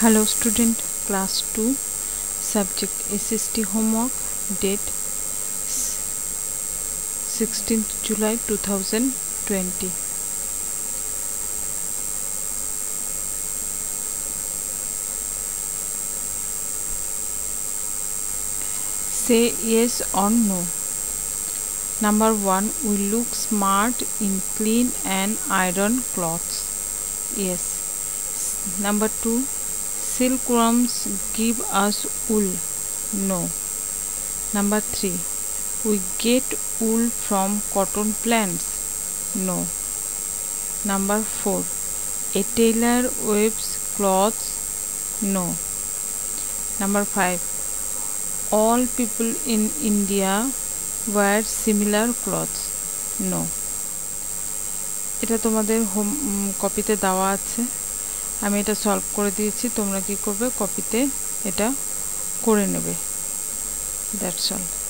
Hello student, class 2, subject SST homework, date 16th July 2020. Say yes or no. Number 1. We look smart in clean and iron clothes. Yes. Number 2. Silkworms give us wool. No. Number 3. We get wool from cotton plants. No. Number 4. A tailor weaves clothes. No. Number 5. All people in India wear similar clothes. No. এটা তোমাদের home কপিতে দেওয়া আছে। আমি এটা solve করে দিয়েছি, তোমরা কি করবে কপিতে এটা করে নেবে। That's all.